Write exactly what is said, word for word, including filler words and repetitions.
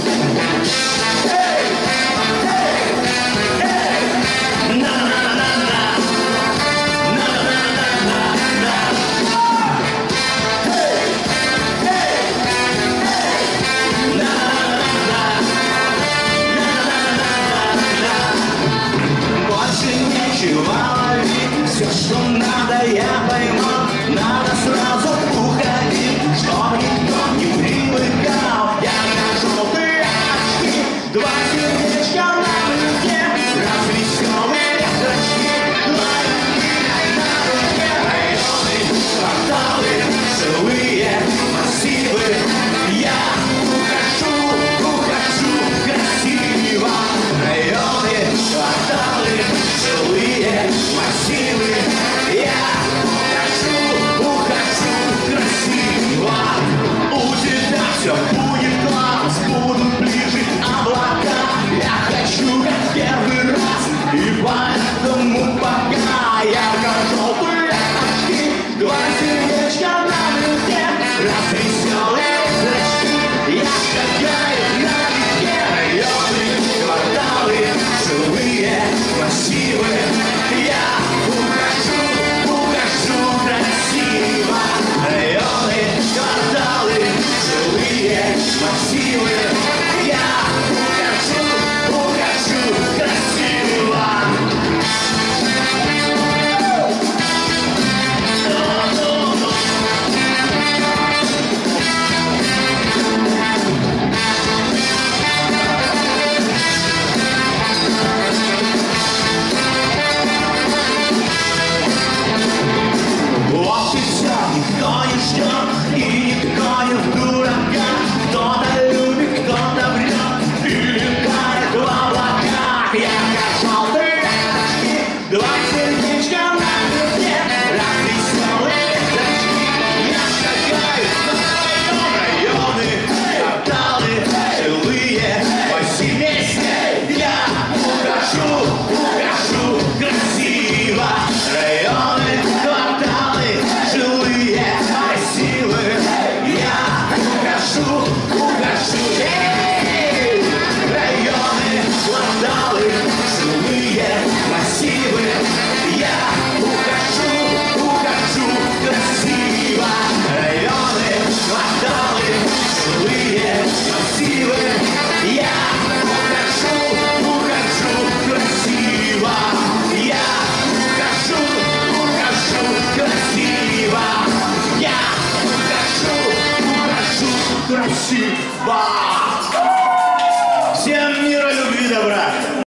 Все, что надо, я пойму. Надо сразу уходить, чтобы никто не привыкал. Я на желтые очки, два сердечка на руке, развеселые зрачки, два руки на руке. Районы, кварталы, жилые массивы. Я ухожу, ухожу красиво. Районы, кварталы, жилые массивы. Я ухожу, ухожу красиво. У тебя все будет класс, будут ближе облака. Я хочу как первый раз, и поэтому пока ярко-желтые очки, два сердечка на руке, развеселые зрачки. Я шагаю на реке, районы, кварталы, жилые массивы. Я ухожу, ухожу красиво. Районы, кварталы, жилые массивы. Я ухожу, ухожу красиво. Вот и все, никто не ждет, и никто не в дурака. Кто-то любит, кто-то врет, и летает в облаках. Ярко-желтые очки, два сердечка на груди, развеселые зрачки. Я шагаю в твоем районы, кварталы, жилые массивы. Я ухожу, ухожу красиво. Районы, кварталы, жилые массивы. Я ухожу, ухожу. Эй! Районы, кварталы, жилые массивы. Я ухожу, ухожу красиво. Районы, кварталы, жилые массивы. Я ухожу, ухожу красиво. Я ухожу, ухожу красиво. Я ухожу, ухожу красиво. Всем мира, любви, добра.